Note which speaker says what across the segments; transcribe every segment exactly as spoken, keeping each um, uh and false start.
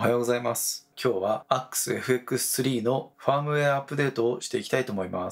Speaker 1: はようございます。今日は アックスエフエックススリー のファームウェアアップデートをしていきたいと思います。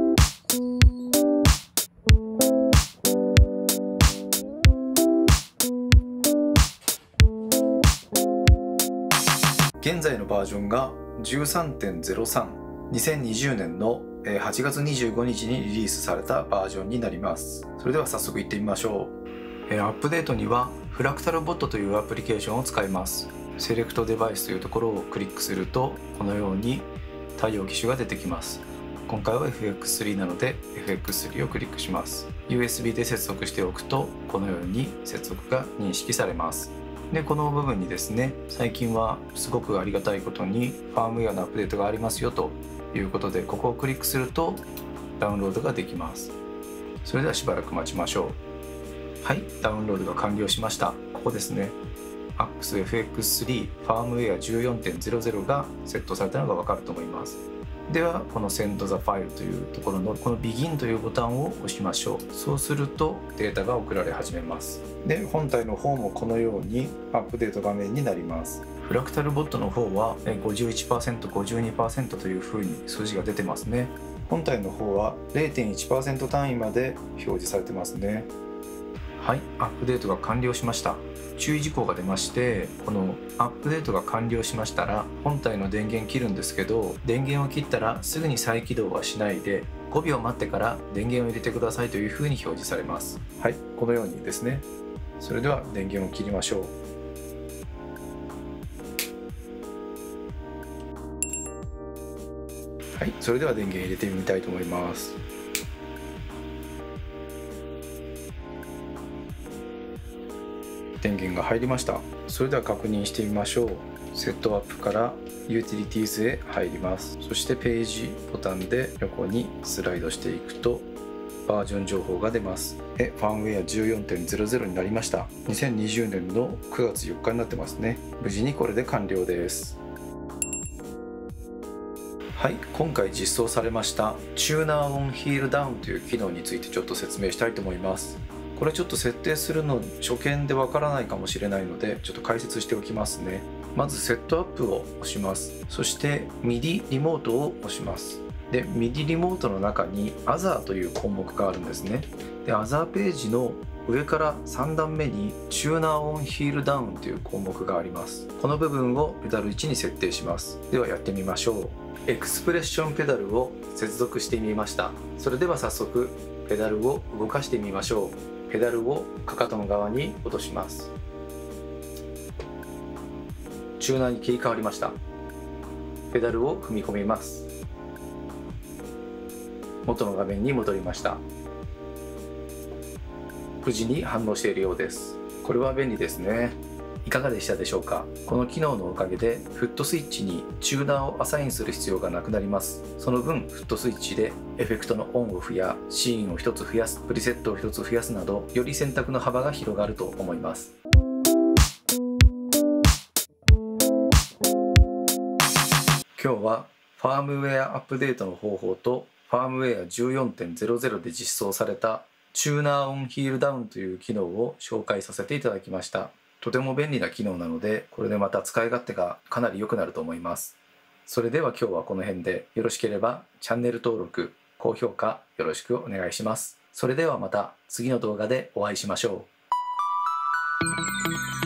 Speaker 1: 現在のバージョンが じゅうさんてんゼロさん、にせんにじゅうねんのはちがつにじゅうごにちにリリースされたバージョンになります。それでは早速いってみましょう。アップデートにはフラクタルボットというアプリケーションを使います。セレクトデバイスというところをクリックするとこのように対応機種が出てきます。今回は エフエックススリー なので エフエックススリー をクリックします。 ユーエスビー で接続しておくとこのように接続が認識されます。でこの部分にですね、最近はすごくありがたいことにファームウェアのアップデートがありますよということで、ここをクリックするとダウンロードができます。それではしばらく待ちましょう。はい、ダウンロードが完了しました。ここですね、 アックスエフエックススリー ファームウェア じゅうよんてんゼロゼロ がセットされたのがわかると思います。ではこの Send the File というところのこの Begin というボタンを押しましょう。そうするとデータが送られ始めます。で本体の方もこのようにアップデート画面になります。フラクタルボットの方は ごじゅういちパーセント、ごじゅうにパーセント というふうに数字が出てますね。本体の方は れいてんいちパーセント 単位まで表示されてますね。はい、アップデートが完了しました。注意事項が出まして、このアップデートが完了しましたら本体の電源切るんですけど、電源を切ったらすぐに再起動はしないでごびょう待ってから電源を入れてくださいというふうに表示されます。はい、このようにですね。それでは電源を切りましょう。はい、それでは電源入れてみたいと思います。電源が入りました。それでは確認してみましょう。セットアップからユーティリティーズへ入ります。そしてページボタンで横にスライドしていくとバージョン情報が出ます。でファームウェア じゅうよんてんゼロゼロ になりました。にせんにじゅうねんのくがつよっかになってますね。無事にこれで完了です。はい、今回実装されましたチューナーオンヒールダウンという機能についてちょっと説明したいと思います。これちょっと設定するの初見でわからないかもしれないのでちょっと解説しておきますね。まずセットアップを押します。そして ミディ リモートを押します。で ミディ リモートの中に アザー という項目があるんですね。で アザー ページの上からさんだんめにチューナーオンヒールダウンという項目があります。この部分をペダルいちに設定します。ではやってみましょう。エクスプレッションペダルを接続してみました。それでは早速ペダルを動かしてみましょう。ペダルをかかとの側に落とします。チューナーに切り替わりました。ペダルを踏み込みます。元の画面に戻りました。無事に反応しているようです。これは便利ですね。いかがでしたでしょうか。この機能のおかげでフットスイッチにチューナーをアサインする必要がなくなります。その分フットスイッチでエフェクトのオンオフやシーンをひとつ増やす、プリセットをひとつ増やすなどより選択の幅が広がると思います。今日はファームウェアアップデートの方法とファームウェア じゅうよんてんゼロゼロ で実装されたチューナーオンヒールダウンという機能を紹介させていただきました。とても便利な機能なので、これでまた使い勝手がかなり良くなると思います。それでは今日はこの辺で、よろしければチャンネル登録、高評価よろしくお願いします。それではまた次の動画でお会いしましょう。